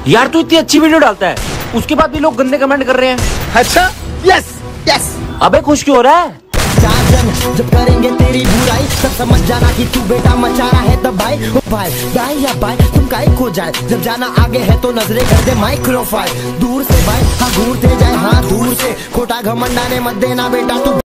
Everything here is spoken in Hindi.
यार तू इतनी अच्छी वीडियो डालता है, उसके बाद भी लोग गंदे कमेंट कर रहे हैं। अच्छा, यस यस। अबे खुश क्यों हो रहा है? जब करेंगे तेरी बुराई तब समझ जाना कि तू बेटा मचा रहा है दबाई। ओ भाई भाई या भाई तुम काहे खो जाए, जब जाना आगे है तो नजरे कर दे माइक्रोफाइल। दूर से भाई हाँ घूरते जाए, हाँ दूर से खोटा घमंडाने मत देना बेटा तू।